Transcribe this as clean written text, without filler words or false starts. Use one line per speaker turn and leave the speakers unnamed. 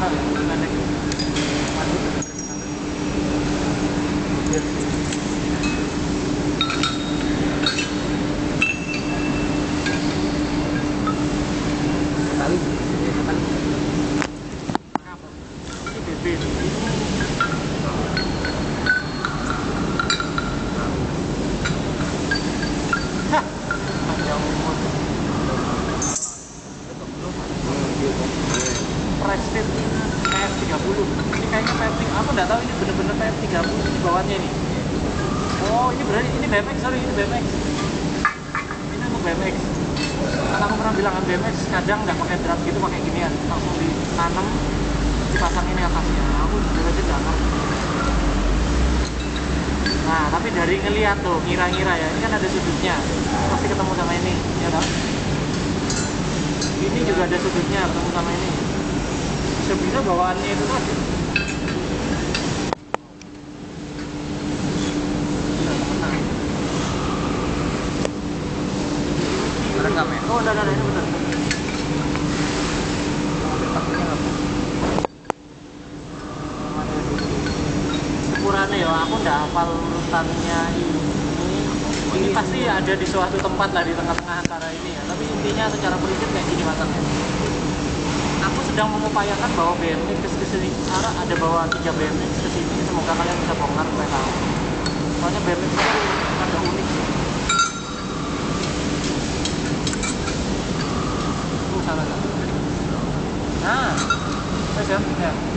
Prestige PF30. Ini kayaknya PF30. Aku nggak tahu ini bener-bener PF30 di bawahnya ini. Oh, ini berarti ini BMX, sorry, ini BMX. Ini untuk BMX. Karena aku pernah bilang kan BMX kadang nggak pakai drum gitu, pakai ginian, langsung ditanam, dipasang ini atasnya. Aku jujur aja nggak ngerti. Nah, tapi dari ngeliat tuh, ngira-ngira ya, ini kan ada sudutnya, pasti ketemu sama ini, ya kan? Ini juga ada sudutnya, ketemu sama ini. Bisa bawaannya itu tadi.
Rekam ya?
Oh, udah, ini betul. Ukurannya ya, aku nggak hafal urutannya ini. Ini pasti ada di suatu tempat lah di tengah-tengah antara ini ya. Tapi intinya secara prinsip kayak gini masaknya. Aku sedang mengupayakan bawa BMX ke sini. Ada bawa 3 BMX ke sini. Semoga kalian bisa bongkar supaya tahu. Soalnya BMX itu agak unik sih. Salah. Nah, saya ya.